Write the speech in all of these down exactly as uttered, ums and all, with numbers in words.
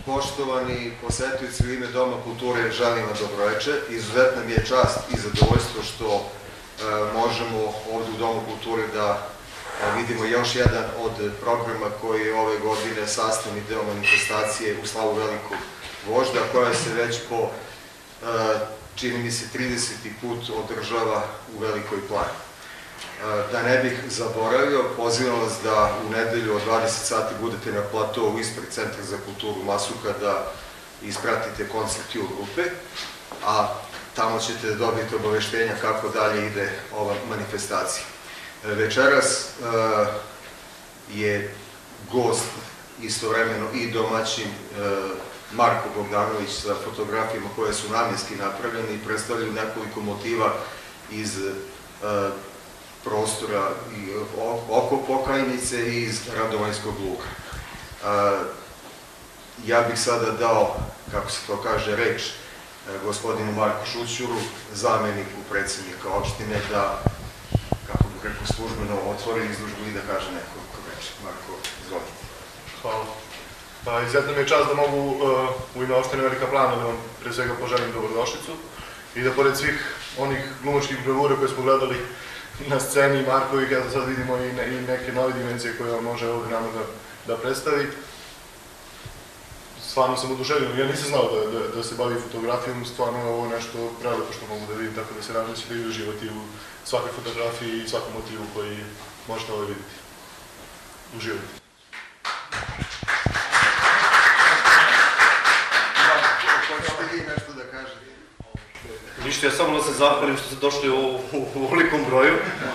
Poštovani posetioci, u ime Doma kulture želim vam dobroveče. Izuzetna mi je čast i zadovoljstvo što možemo ovde u Domu kulture da vidimo još jedan od programa koji je ove godine sastavni deo manifestacije u slavu velikog vožda, koja se već po, čini mi se, trideseti put održava u Velikoj Plani. Da ne bih zaboravio, pozivam vas da u nedelju od dvadeset sati budete na platovu ispred Centra za kulturu Masuka da ispratite koncert Ju grupe, a tamo ćete dobiti obaveštenja kako dalje ide ova manifestacija. Večeras je gost istovremeno i domaćin Marko Bogdanović sa fotografijama koje su namjenski napravljene i predstavljaju nekoliko motiva iz prostora oko Pokrajnice i iz Radovanjskog luka. Ja bih sada dao, kako se to kaže, reč gospodinu Marku Šućuru, zameniku predsednika opštine, da, kako bih rekao, službeno otvori izložbu i da kaže nekoliko reči. Marko, izvolite. Hvala. Pa, izuzetno mi je čast da mogu u ime opštine Velika Plana da vam pre svega poželim dobrodošlicu i da pored svih onih glumačkih bravura koje smo gledali na sceni Markovih, eto sad vidimo i neke nove dimenzije koje on može ovde nama da predstavi. Stvarno sam oduševljen, ja nisam znao da se bavi fotografijom, stvarno je ovo nešto prelepo što mogu da vidim, tako da se nadam ćete i uživati u svakoj fotografiji i svakom motivu koji možete ovdje vidjeti. Uživajte. Hoćete vi nešto da kažete? Ništa, ja samo da se zahvalim što ste došli u ovolikom broju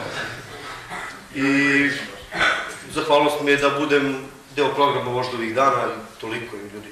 i zahvalnost mi je da budem deo programa možda ovih dana i toliko ljudi.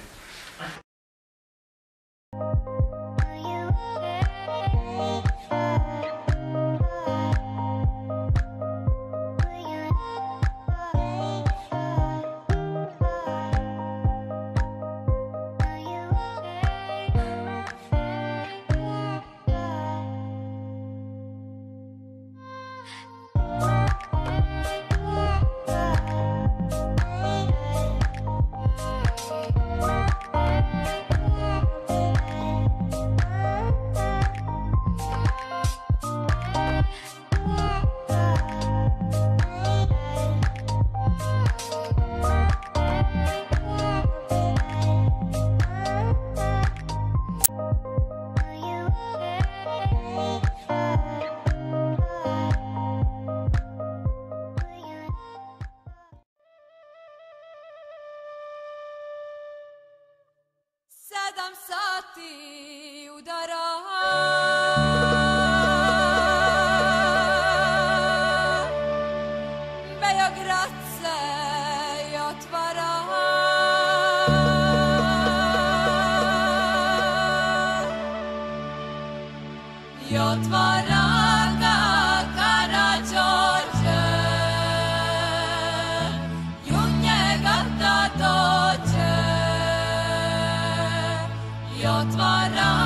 Sedam sati udara, Beograd se otvara, i otvara ga Karađorđe, i u njega da dođe. Otvara